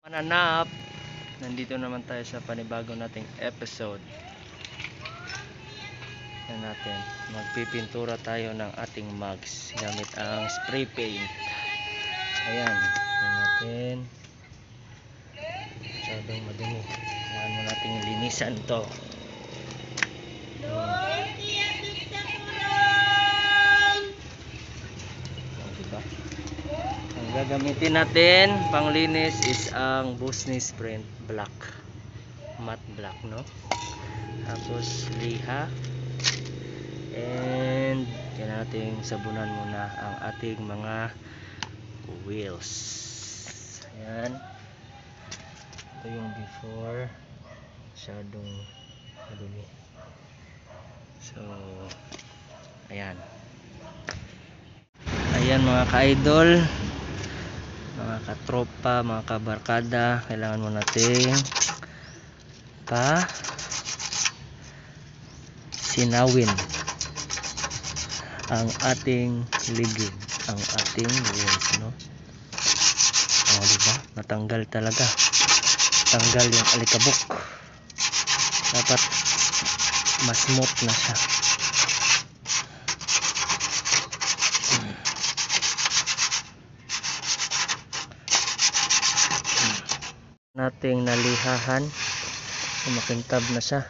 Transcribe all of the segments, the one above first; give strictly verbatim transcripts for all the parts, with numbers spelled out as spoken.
Mananap, nandito naman tayo sa panibago nating episode. Yan natin, magpipintura tayo ng ating mugs gamit ang spray paint. Ayan, yan natin. Masyadong madumi. Kailangan mo nating linisan to. Gagamitin natin panglinis is ang Busnis Print Black, matte black, no? Tapos liha, and yan natin sabunan muna ang ating mga wheels. Ayan, ito yung before, masyadong madumi. So ayan, ayan mga ka-idol, mga katropa, mga kabarkada, kailangan mo nating pa sinawin ang ating ligid, ang ating wheels, no? O, diba? Natanggal talaga, tanggal yung alikabok, dapat mas smooth na siya. Nating nalihahan, makintab na siya,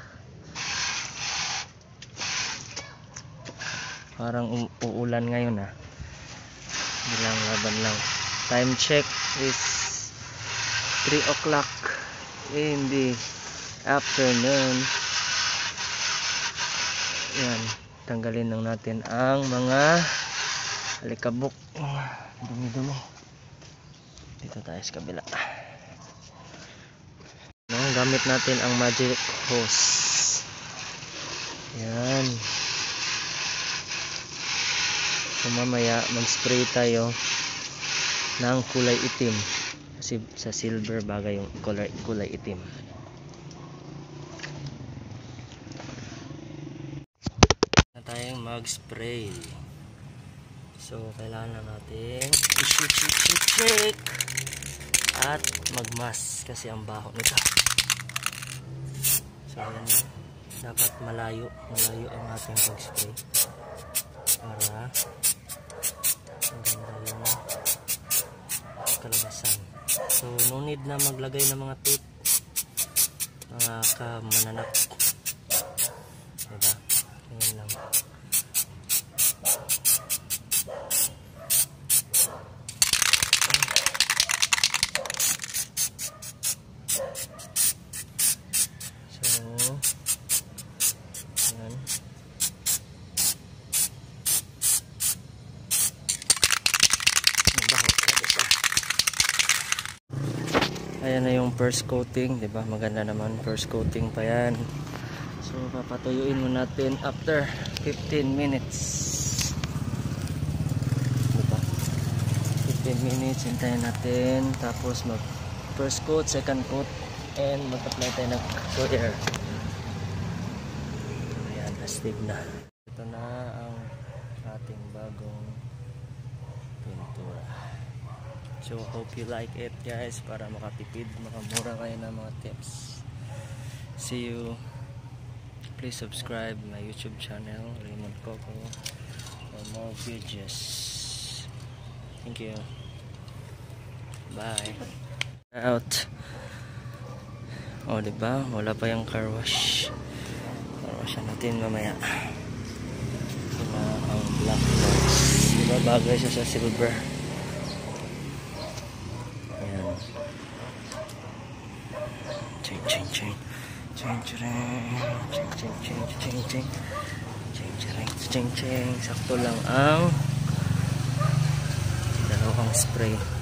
parang um uulan ngayon, ha. Bilang laban lang. Time check is three o'clock in the afternoon. Yan, tanggalin lang natin ang mga alikabok, dumi-dumi. Dito tayo sa kabila. Gamit natin ang magic hose. Yan. So mamaya mag-spray tayo ng kulay itim, kasi sa silver bagay yung kulay, kulay itim. Na tayong mag-spray. So kailangan natin i-check at mag-mask kasi ang baho nito. So ayan na, dapat malayo malayo ang ating pag-spray para maganda yung kalabasan. So no need na maglagay ng mga tape, mga kamananap, diba? Ganyan lang. Ayan na yung first coating, di ba? Maganda naman, first coating pa yan. So papatuyuin mo natin after fifteen minutes. Diba? fifteen minutes, hintayin natin. Tapos mag first coat, second coat, and mag-apply tayo ng clear. Ayan, astig na. Ito na ang ating bagong pintura. So hope you like it, guys, para makatipid, makamura kayo ng mga tips. See you. Please subscribe my YouTube channel, Raymond Coco, for more videos. Thank you. Bye. Out. Oh, diba? Wala pa yung car wash. Car wash natin mamaya. Ito na ang black box. Diba? Bagay siya sa silver. Ching ching ching ching ching ching ching ching ching ching ching ching ching. Sakto lang ang dalawang spray.